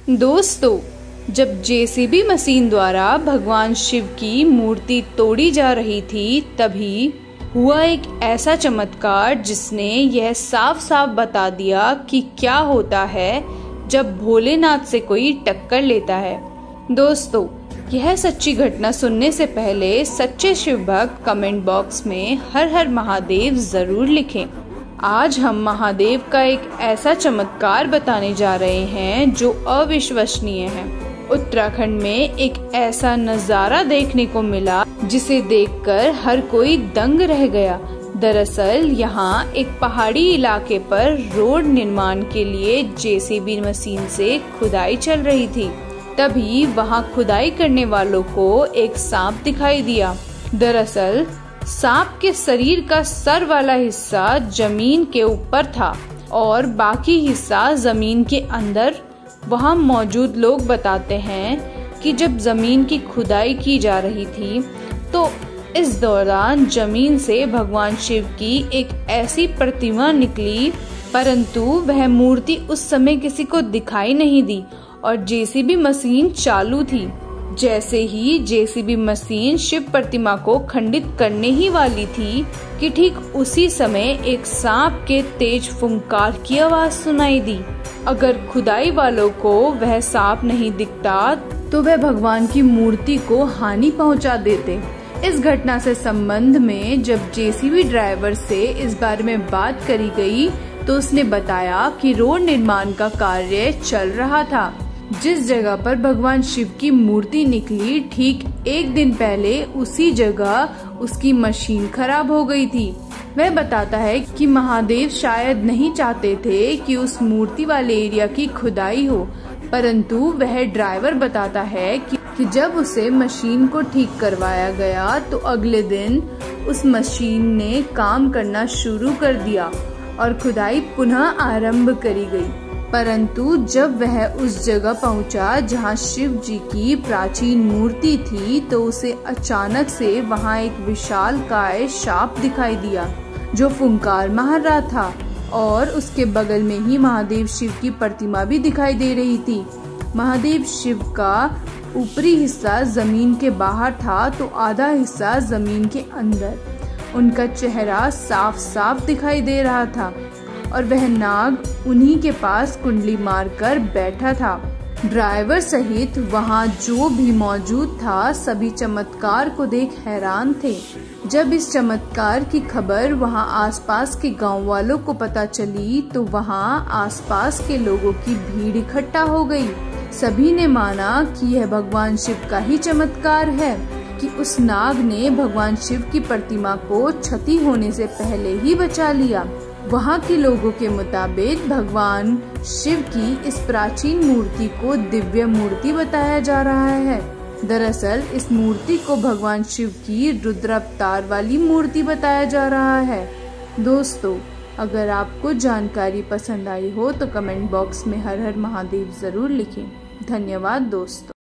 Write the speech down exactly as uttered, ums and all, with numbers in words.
दोस्तों, जब JCB machine द्वारा भगवान शिव की मूर्ति तोड़ी जा रही थी, तभी हुआ एक ऐसा चमत्कार जिसने यह साफ साफ बता दिया कि क्या होता है जब भोलेनाथ से कोई टक्कर लेता है। दोस्तों, यह सच्ची घटना सुनने से पहले सच्चे शिव भक्त कमेंट बॉक्स में हर हर महादेव जरूर लिखें। आज हम महादेव का एक ऐसा चमत्कार बताने जा रहे हैं जो अविश्वसनीय है। उत्तराखंड में एक ऐसा नजारा देखने को मिला जिसे देखकर हर कोई दंग रह गया। दरअसल यहाँ एक पहाड़ी इलाके पर रोड निर्माण के लिए जेसीबी मशीन से खुदाई चल रही थी। तभी वहाँ खुदाई करने वालों को एक सांप दिखाई दिया। दरअसल सांप के शरीर का सर वाला हिस्सा जमीन के ऊपर था और बाकी हिस्सा जमीन के अंदर। वहाँ मौजूद लोग बताते हैं कि जब जमीन की खुदाई की जा रही थी तो इस दौरान जमीन से भगवान शिव की एक ऐसी प्रतिमा निकली, परंतु वह मूर्ति उस समय किसी को दिखाई नहीं दी और जेसीबी मशीन चालू थी। जैसे ही जेसीबी मशीन शिव प्रतिमा को खंडित करने ही वाली थी कि ठीक उसी समय एक सांप के तेज फुंकार की आवाज सुनाई दी। अगर खुदाई वालों को वह सांप नहीं दिखता तो वह भगवान की मूर्ति को हानि पहुंचा देते। इस घटना से संबंध में जब जेसीबी ड्राइवर से इस बारे में बात करी गई तो उसने बताया कि रोड निर्माण का कार्य चल रहा था। जिस जगह पर भगवान शिव की मूर्ति निकली, ठीक एक दिन पहले उसी जगह उसकी मशीन खराब हो गई थी। वह बताता है कि महादेव शायद नहीं चाहते थे कि उस मूर्ति वाले एरिया की खुदाई हो, परंतु वह ड्राइवर बताता है कि, कि जब उसे मशीन को ठीक करवाया गया तो अगले दिन उस मशीन ने काम करना शुरू कर दिया और खुदाई पुनः आरंभ करी गई। परंतु जब वह उस जगह पहुंचा जहां शिव जी की प्राचीन मूर्ति थी तो उसे अचानक से वहां एक विशालकाय सांप दिखाई दिया जो फुंकार मार रहा था और उसके बगल में ही महादेव शिव की प्रतिमा भी दिखाई दे रही थी। महादेव शिव का ऊपरी हिस्सा जमीन के बाहर था तो आधा हिस्सा जमीन के अंदर। उनका चेहरा साफ साफ दिखाई दे रहा था और वह नाग उन्हीं के पास कुंडली मारकर बैठा था। ड्राइवर सहित वहां जो भी मौजूद था सभी चमत्कार को देख हैरान थे। जब इस चमत्कार की खबर वहां आसपास के गांव वालों को पता चली तो वहां आसपास के लोगों की भीड़ इकट्ठा हो गई। सभी ने माना कि यह भगवान शिव का ही चमत्कार है कि उस नाग ने भगवान शिव की प्रतिमा को क्षति होने से पहले ही बचा लिया। वहाँ के लोगों के मुताबिक भगवान शिव की इस प्राचीन मूर्ति को दिव्य मूर्ति बताया जा रहा है। दरअसल इस मूर्ति को भगवान शिव की रुद्र अवतार वाली मूर्ति बताया जा रहा है। दोस्तों, अगर आपको जानकारी पसंद आई हो तो कमेंट बॉक्स में हर हर महादेव जरूर लिखें। धन्यवाद दोस्तों।